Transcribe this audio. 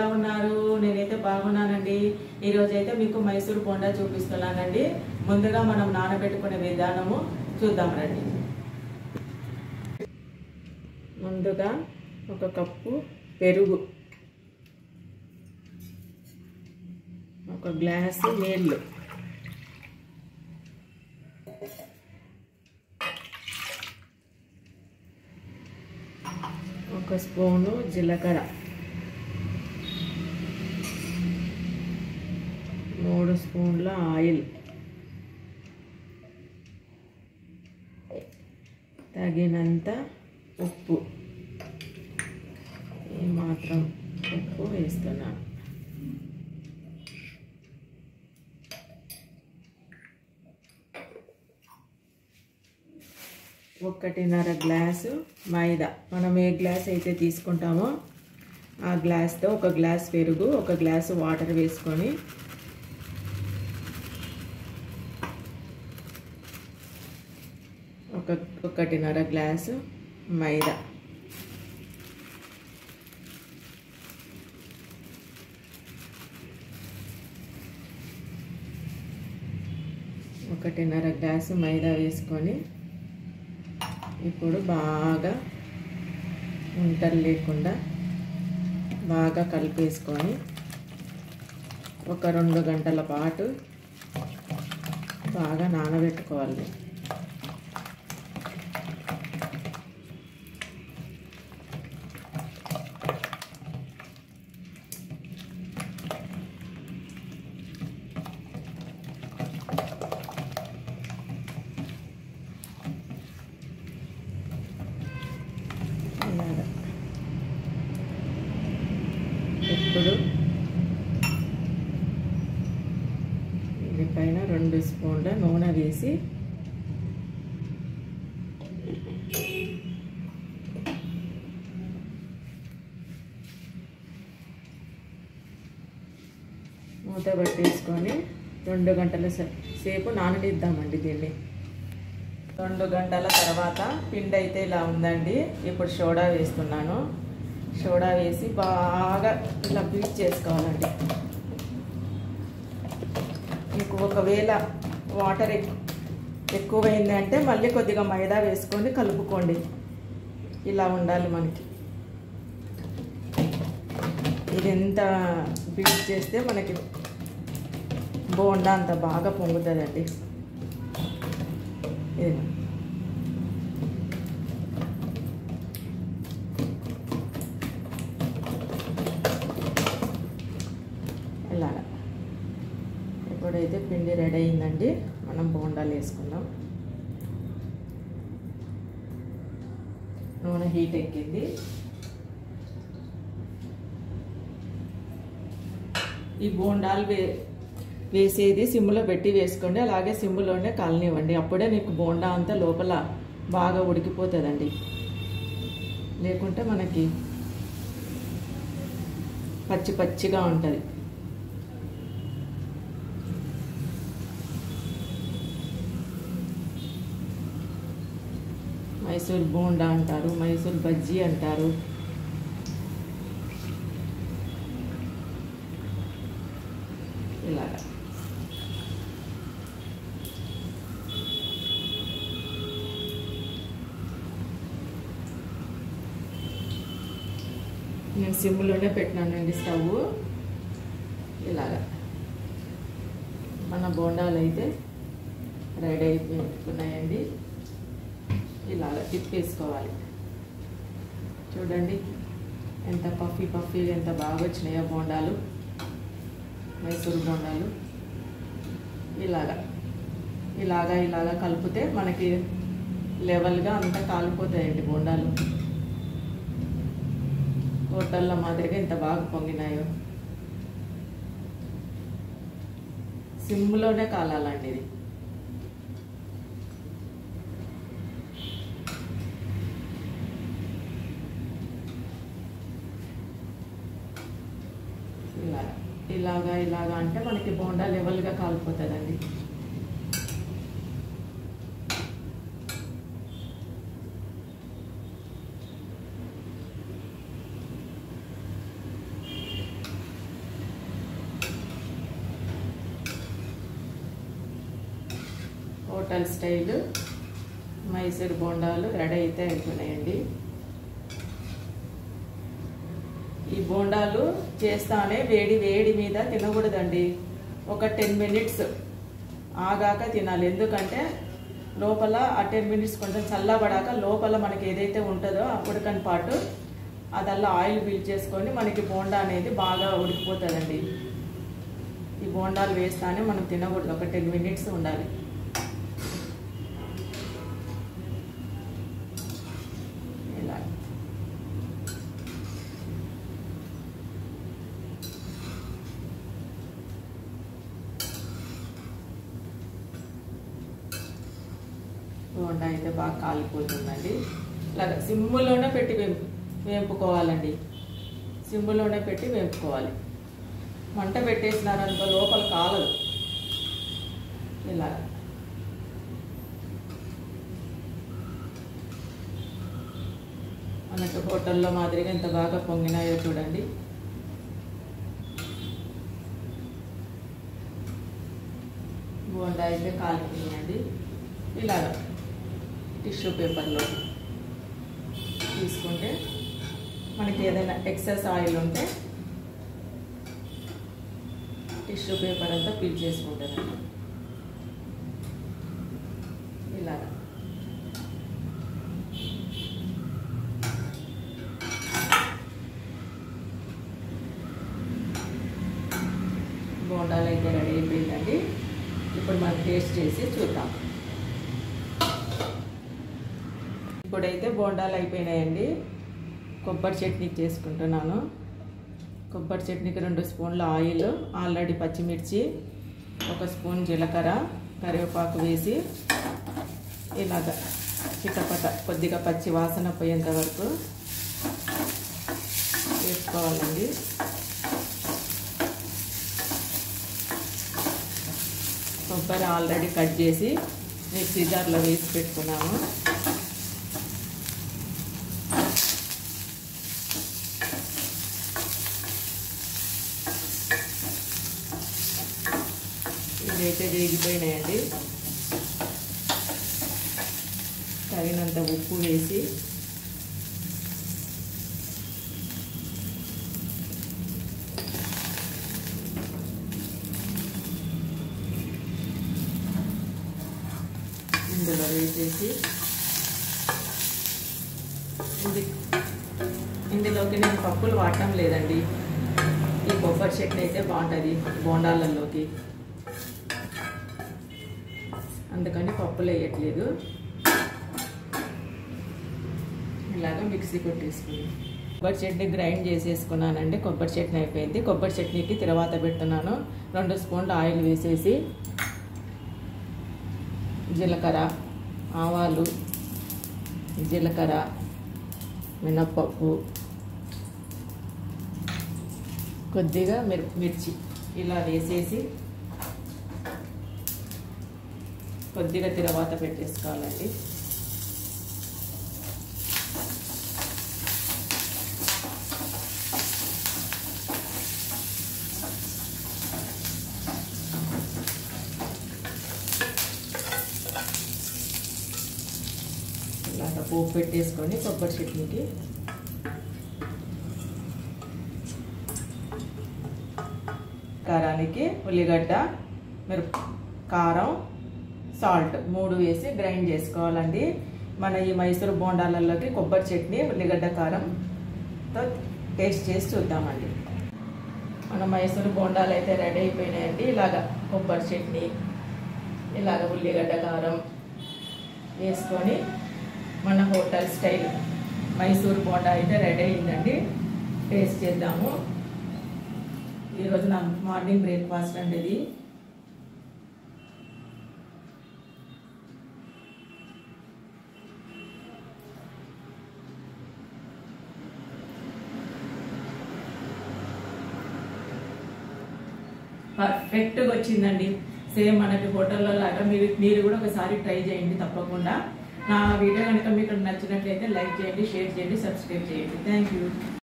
ఉన్నారు? నేనైతే బాగున్నానండి. ఈ రోజు అయితే మీకు మైసూర్ బోండా చూపిస్తున్నానండి. ముందుగా మనం నానబెట్టుకునే విధానము చూద్దాం రండి. ముందుగా ఒక కప్పు పెరుగు, ఒక గ్లాసు నీళ్ళు, ఒక స్పూను జీలకర్ర, 3 స్పూన్ల ఆయిల్, తగినంత ఉప్పు, ఈ మాత్రం ఉప్పు వేస్తున్నాను. ఒకటిన్నర గ్లాసు మైదా. మనం ఏ గ్లాస్ అయితే తీసుకుంటామో ఆ గ్లాస్తో ఒక గ్లాస్ పెరుగు, ఒక గ్లాసు వాటర్ వేసుకొని ఒకటిన్నర గ్లాసు మైదా, ఒకటిన్నర గ్లాసు మైదా వేసుకొని ఇప్పుడు బాగా ఉంటలు లేకుండా బాగా కలిపేసుకొని ఒక 2 గంటల పాటు బాగా నానబెట్టుకోవాలి. ఇప్పుడు దీనిపైన 2 స్పూన్ల నూనె వేసి మూత పట్టేసుకొని 2 గంటల సేపు నాననిద్దామండి. దీన్ని 2 గంటల తర్వాత పిండి అయితే ఇలా ఉందండి. ఇప్పుడు సోడా వేస్తున్నాను. సోడా వేసి బాగా ఇలా బీట్ చేసుకోవాలండి. మీకు ఒకవేళ వాటర్ ఎక్కువైంది అంటే మళ్ళీ కొద్దిగా మైదా వేసుకొని కలుపుకోండి. ఇలా ఉండాలి మనకి. ఇది ఎంత బీట్ చేస్తే మనకి బోండా అంత బాగా పొంగుతుందండి. ఇది ఇలాగా. ఇప్పుడైతే పిండి రెడీ అయిందండి. మనం బోండాలు వేసుకుందాం. నూనె హీట్ ఎక్కింది. ఈ బోండాలు వేసేది సిమ్లో పెట్టి వేసుకోండి. అలాగే సిమ్లోనే కాలనివ్వండి. అప్పుడే మీకు బోండా అంతా లోపల బాగా ఉడికిపోతుందండి. లేకుంటే మనకి పచ్చి పచ్చిగా ఉంటుంది. మైసూర్ బోండా అంటారు, మైసూర్ బజ్జీ అంటారు. ఇలాగా నేను సిమ్లోనే పెట్టినానండి స్టవ్. ఇలాగా మన బోండాలు అయితే రెడీ అయిపోతున్నాయండి. ఇలాగా తిప్పేసుకోవాలి. చూడండి ఎంత పఫీ ఎంత బాగా వచ్చినాయో బోండాలు, మైసూర్ బోండాలు. ఇలాగా కలిపితే మనకి లెవెల్గా అంతా కాలిపోతాయండి బోండాలు. హోటళ్ళ మాదిరిగా ఎంత బాగా పొంగినాయో. సిమ్లోనే కాలాలండి ఇది. ఇలాగా అంటే మనకి బోండా లెవెల్గా కాలిపోతుందండి. హోటల్ స్టైల్ మైసూర్ బోండాలు రెడీ అయితే అయిపోయినాయండి. ఈ బోండాలు చేస్తానే వేడి వేడి మీద తినకూడదండి. ఒక 10 మినిట్స్ ఆగాక తినాలి. ఎందుకంటే లోపల ఆ 10 మినిట్స్ కొంచెం చల్లబడాక లోపల మనకి ఏదైతే ఉంటుందో ఆ ఉడకని పాటు అదల్లా ఆయిల్ పీల్చేసుకొని మనకి బోండా అనేది బాగా ఉడికిపోతుందండి. ఈ బోండాలు వేస్తానే మనం తినకూడదు. ఒక 10 మినిట్స్ ఉండాలి. ఇలా బోండా అయితే బాగా కాలిపోతుందండి. ఇలాగ సిమ్లోనే పెట్టి వేపుకోవాలండి. సిమ్లోనే పెట్టి వేపుకోవాలి. మంట పెట్టేసినారంత లోపల కాలదు. ఇలా మనకి హోటల్లో మాదిరిగా ఎంత బాగా పొంగినాయో చూడండి. బోండా అయితే కాలిపోయిందండి. ఇలాగ టిష్యూ పేపర్లో తీసుకుంటే మనకి ఏదైనా ఎక్సెస్ ఆయిల్ ఉంటే టిష్యూ పేపర్ అంతా పీల్ చేసుకుంటానండి. ఇలాగ బోండాలు అయితే రెడీ అయిపోయిందండి. ఇప్పుడు మనం టేస్ట్ చేసి చూద్దాం. ఇప్పుడైతే బోండాలు అయిపోయినాయండి. కొబ్బరి చట్నీ చేసుకుంటున్నాను. కొబ్బరి చట్నీకి 2 స్పూన్ల ఆయిల్, ఆల్రెడీ పచ్చిమిర్చి, 1 స్పూన్ జీలకర్ర, కరివేపాకు వేసి ఇలాగ చిటపట కొద్దిగా పచ్చి వాసన పోయేంత వరకు వేసుకోవాలండి. కొబ్బరి ఆల్రెడీ కట్ చేసి మిక్సీ జార్లో వేసి పెట్టుకున్నాము. ఇవైతే వేగిపోయినాయండి. తగినంత ఉప్పు వేసి ఇందులో వేసేసి ఇందులోకి నేను పప్పులు వాడటం లేదండి. ఈ కొబ్బరి చట్నీ అయితే బాగుంటుంది బోండాలలోకి, అందుకని పప్పులు వేయట్లేదు. ఇలాగ మిక్సీ కొట్టేసుకుని కొబ్బరి చట్నీ గ్రైండ్ చేసేసుకున్నానండి. కొబ్బరి చట్నీ అయిపోయింది. కొబ్బరి చట్నీకి తర్వాత పెడుతున్నాను. 2 స్పూన్ల ఆయిల్ వేసేసి జీలకర్ర, ఆవాలు, జీలకర్ర, మినప్పప్పు, కొద్దిగా మిర్చి ఇలా వేసేసి కొద్దిగా తర్వాత పెట్టేసుకోవాలండి. ఇలాగ పోపు పెట్టేసుకొని కొబ్బరి చట్నీకి కారానికి ఉల్లిగడ్డ, కారం, సాల్ట్ 3 వేసి గ్రైండ్ చేసుకోవాలండి. మన ఈ మైసూర్ బోండాలలోకి కొబ్బరి చట్నీ, ఉల్లిగడ్డ కారంతో టేస్ట్ చేసి చూద్దామండి. మన మైసూర్ బోండాలు అయితే రెడీ అయిపోయినాయండి. ఇలాగ కొబ్బరి చట్నీ, ఇలాగ ఉల్లిగడ్డ కారం వేసుకొని మన హోటల్ స్టైల్ మైసూర్ బోండా అయితే రెడీ అయిందండి. టేస్ట్ చేద్దాము. ఈరోజు నా మార్నింగ్ బ్రేక్ఫాస్ట్ అండి ఇది. పర్ఫెక్ట్గా వచ్చిందండి. సేమ్ మనకి హోటల్లో లాగా మీరు కూడా ఒకసారి ట్రై చేయండి తప్పకుండా. నా వీడియో కనుక మీకు నచ్చినట్లయితే లైక్ చేయండి, షేర్ చేయండి, సబ్స్క్రైబ్ చేయండి. Thank you.